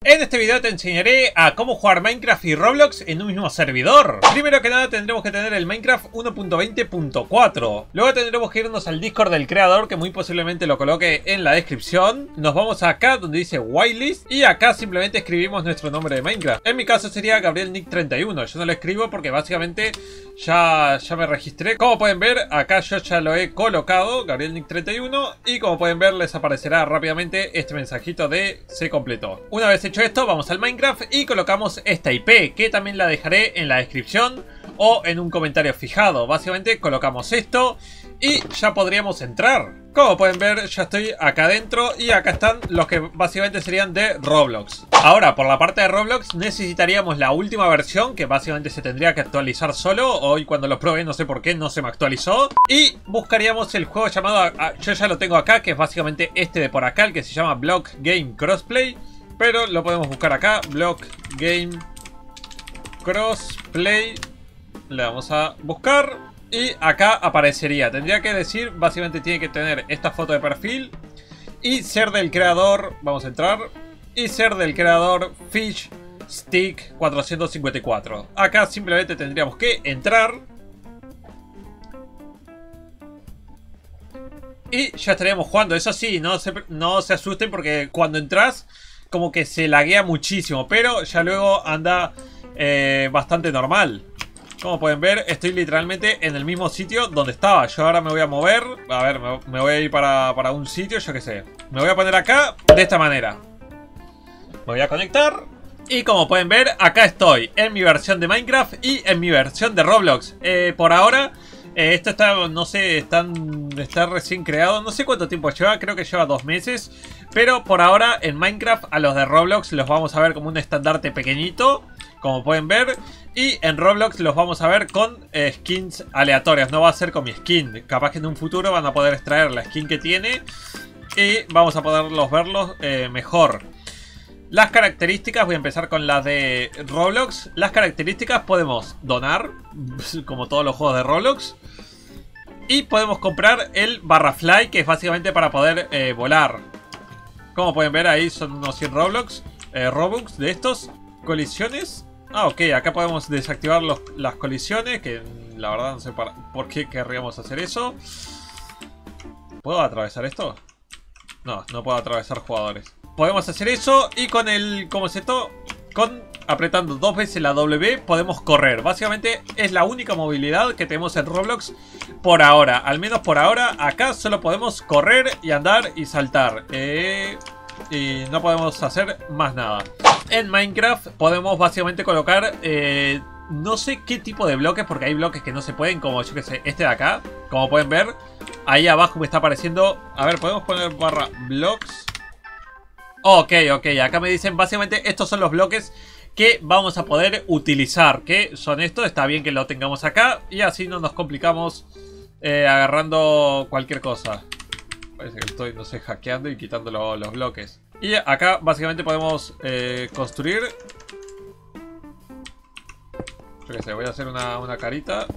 En este video te enseñaré a cómo jugar Minecraft y Roblox en un mismo servidor. Primero que nada tendremos que tener el Minecraft 1.20.4. Luego tendremos que irnos al Discord del creador, que muy posiblemente lo coloque en la descripción. Nos vamos acá donde dice whitelist y acá simplemente escribimos nuestro nombre de Minecraft. En mi caso sería GabrielNick31. Yo no lo escribo porque básicamente ya me registré. Como pueden ver, acá yo ya lo he colocado, GabrielNick31, y como pueden ver les aparecerá rápidamente este mensajito de se completó. Una vez hecho esto, vamos al Minecraft y colocamos esta IP, que también la dejaré en la descripción o en un comentario fijado. Básicamente colocamos esto y ya podríamos entrar. Como pueden ver, ya estoy acá adentro y acá están los que básicamente serían de Roblox. Ahora, por la parte de Roblox necesitaríamos la última versión, que básicamente se tendría que actualizar solo. Hoy cuando lo probé no sé por qué no se me actualizó. Y buscaríamos el juego llamado, yo ya lo tengo acá, que es básicamente este de por acá, el que se llama Block Game Crossplay. Pero lo podemos buscar acá, Block Game Crossplay. Le vamos a buscar y acá aparecería. Tendría que decir, básicamente tiene que tener esta foto de perfil y ser del creador, vamos a entrar, y ser del creador Fish Stick 454. Acá simplemente tendríamos que entrar y ya estaríamos jugando. Eso sí, no se asusten porque cuando entras como que se laguea muchísimo, pero ya luego anda bastante normal. Como pueden ver, estoy literalmente en el mismo sitio donde estaba. Yo ahora me voy a mover. A ver, me voy a ir para un sitio, yo qué sé. Me voy a poner acá, de esta manera. Me voy a conectar. Y como pueden ver, acá estoy en mi versión de Minecraft y en mi versión de Roblox. Por ahora, esto está, no sé, está recién creado. No sé cuánto tiempo lleva, creo que lleva 2 meses. Pero por ahora, en Minecraft, a los de Roblox los vamos a ver como un estandarte pequeñito, como pueden ver. Y en Roblox los vamos a ver con skins aleatorias. No va a ser con mi skin. Capaz que en un futuro van a poder extraer la skin que tiene y vamos a poderlos verlos mejor. Las características, voy a empezar con las de Roblox. Las características podemos donar, como todos los juegos de Roblox. Y podemos comprar el Barrafly, que es básicamente para poder volar. Como pueden ver, ahí son unos 100 Robux de estos. Colisiones. Ah, ok, acá podemos desactivar las colisiones, que la verdad no sé por qué querríamos hacer eso. ¿Puedo atravesar esto? No, no puedo atravesar jugadores. Podemos hacer eso y con el... ¿Cómo es esto? Apretando 2 veces la W podemos correr. Básicamente es la única movilidad que tenemos en Roblox por ahora. Al menos por ahora. Acá solo podemos correr y andar y saltar. Y no podemos hacer más nada. En Minecraft podemos básicamente colocar no sé qué tipo de bloques, porque hay bloques que no se pueden, como yo que sé, este de acá. Como pueden ver, ahí abajo me está apareciendo. A ver, podemos poner barra blocks. Ok, acá me dicen básicamente estos son los bloques que vamos a poder utilizar. Que son estos, está bien que lo tengamos acá y así no nos complicamos agarrando cualquier cosa. Parece que estoy, no sé, hackeando y quitando los bloques. Y acá básicamente podemos construir. Yo qué sé, voy a hacer una carita.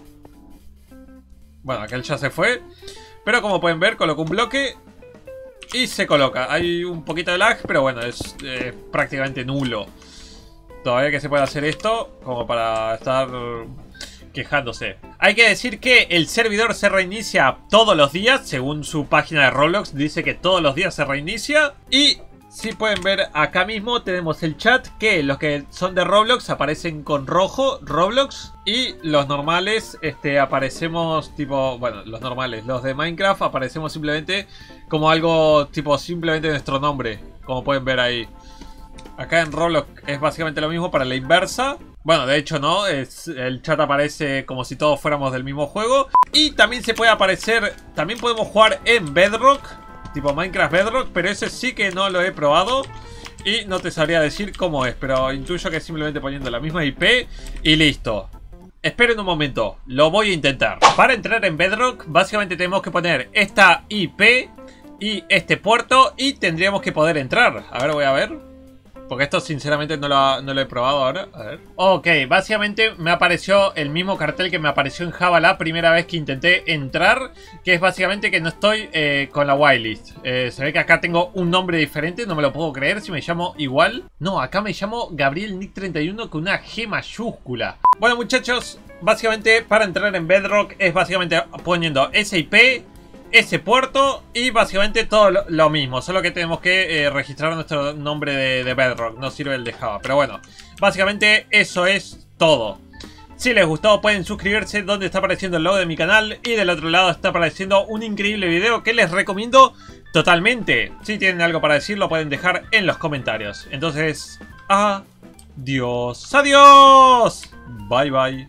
Bueno, aquel ya se fue. Pero como pueden ver, coloco un bloque y se coloca. Hay un poquito de lag, pero bueno, es prácticamente nulo. Todavía que se puede hacer esto como para estar quejándose. Hay que decir que el servidor se reinicia todos los días. Según su página de Roblox dice que todos los días se reinicia. Y si pueden ver acá mismo tenemos el chat, que los que son de Roblox aparecen con rojo, Roblox. Y los normales aparecemos tipo, bueno, los normales, los de Minecraft aparecemos simplemente como algo tipo simplemente nuestro nombre, como pueden ver ahí. Acá en Roblox es básicamente lo mismo para la inversa. Bueno, de hecho no, el chat aparece como si todos fuéramos del mismo juego. Y también se puede aparecer, también podemos jugar en Bedrock, tipo Minecraft Bedrock, pero ese sí que no lo he probado y no te sabría decir cómo es, pero intuyo que es simplemente poniendo la misma IP y listo. Esperen un momento, lo voy a intentar. Para entrar en Bedrock básicamente tenemos que poner esta IP y este puerto y tendríamos que poder entrar. A ver, voy a ver. Porque esto sinceramente no lo he probado ahora. A ver. Ok, básicamente me apareció el mismo cartel que me apareció en Java la primera vez que intenté entrar. Que es básicamente que no estoy con la whitelist. Se ve que acá tengo un nombre diferente. No me lo puedo creer si me llamo igual. No, acá me llamo Gabriel Nick 31 con una G mayúscula. Bueno muchachos, básicamente para entrar en Bedrock es básicamente poniendo ese IP, ese puerto y básicamente todo lo mismo. Solo que tenemos que registrar nuestro nombre de Bedrock. No sirve el de Java. Pero bueno, básicamente eso es todo. Si les gustó pueden suscribirse donde está apareciendo el logo de mi canal. Y del otro lado está apareciendo un increíble video que les recomiendo totalmente. Si tienen algo para decir lo pueden dejar en los comentarios. Entonces, adiós. Adiós. Bye bye.